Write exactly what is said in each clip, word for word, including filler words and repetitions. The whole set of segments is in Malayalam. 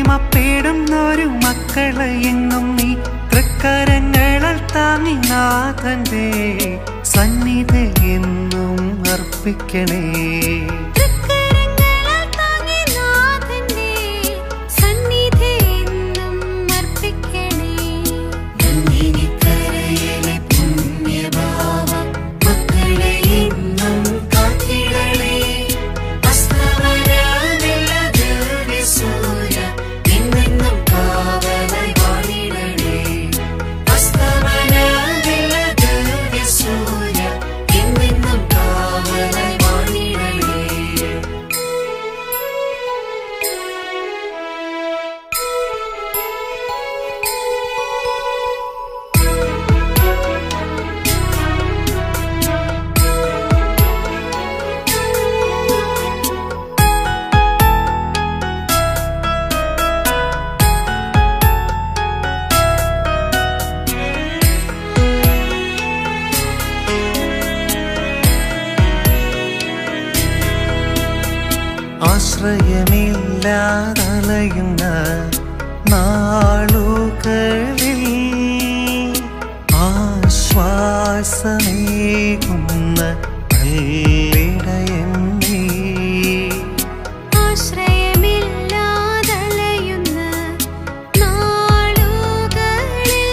എളിമപ്പെടുന്നൊരു മക്കളെ എന്നും നീ തൃക്കരങ്ങളാൽ താങ്ങി നാഥന്റെ സന്നിധി എന്നും അർപ്പിക്കണേ. ആശ്രയമില്ലാതലയുന്ന നാളുകളിൽ ആശ്വാസമേകുന്ന നല്ലിടയൻ നീ. ആശ്രയമില്ലാതലയുന്ന നാളുകളിൽ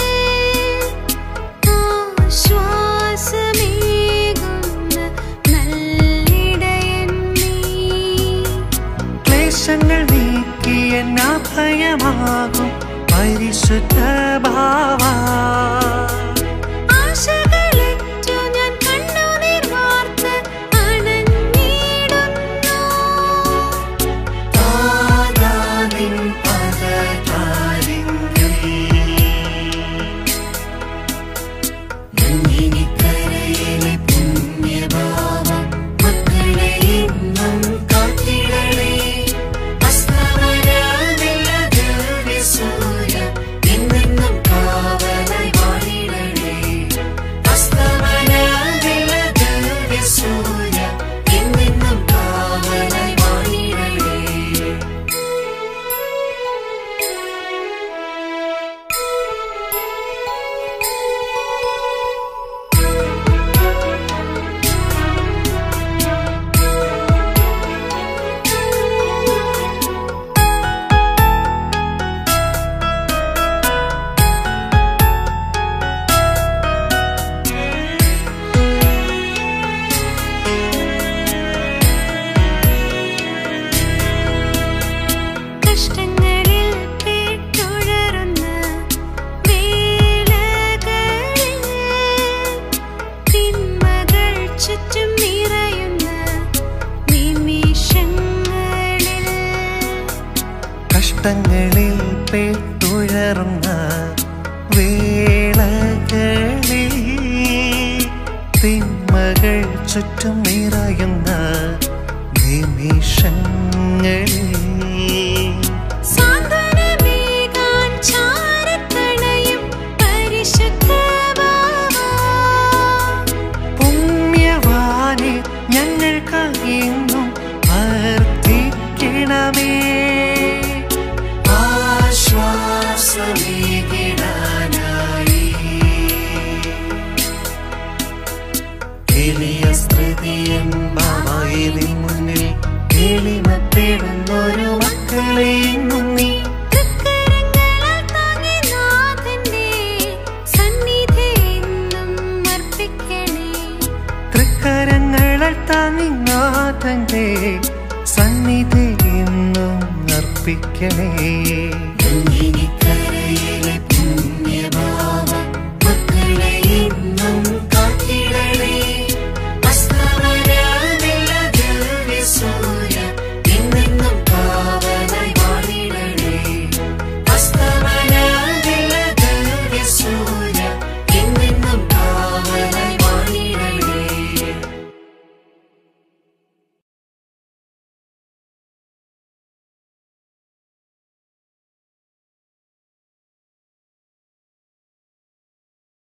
ആശ്വാസമേകുന്ന നല്ലിടയൻ നീ. ക്ലേശങ്ങൾ നീക്കിയ ഭയമാകും പരിശുദ്ധ ഭാവാ. ആശകളറ്റു ഞാൻ കണ്ണുനീർ വാർത്ത് അണഞ്ഞിടുന്നു. താതാനിൻ പദതാരിങ്കൽ നന്ദിനിക്കരയിലെ പുണ്യഭാവ മക്കളെ എന്നും കാത്തിടണേ. അസ്തമനമില്ല ദിവ്യസൂര്യ എന്നെന്നും കാവലായി വാണിടണേ. അസ്തമനമില്ല ദിവ്യസൂര്യ എന്നെന്നും കാവലായി വാണിടണേ. കഷ്ടങ്ങളിൽ പെട്ടുഴറുന്ന വേളകളിൽ തിന്മകൾ ചുറ്റും നിറയുന്ന നിമിഷങ്ങളിൽ കഷ്ടങ്ങളിൽ പെട്ടുഴർന്ന വേളകളിൽ തിന്മകൾ ചുറ്റും നിറയുന്ന നിമിഷങ്ങളിൽ സാന്ത്വനമേകാൻ ചാരത്തണയും പരിശുദ്ധ ഭാവാ. പുണ്യവാനെ ഞങ്ങൾക്കായെന്നും പ്രാർത്ഥിക്കണമേ. ആശ്വാസമേകിടാനായി എളിയ സ്ത്രീയം ബാബായി നിൻ മുന്നിൽ എളിമപ്പെടുന്നൊരു മക്കളെ എന്നും നീ തൃക്കരങ്ങളാൽ താങ്ങി നാഥന്റെ സന്നിധി എന്നും അർപ്പിക്കണേ. തൃക്കരങ്ങളാൽ താങ്ങി നാഥന്റെ സന്നിധി എന്നും അർപ്പിക്കണേ.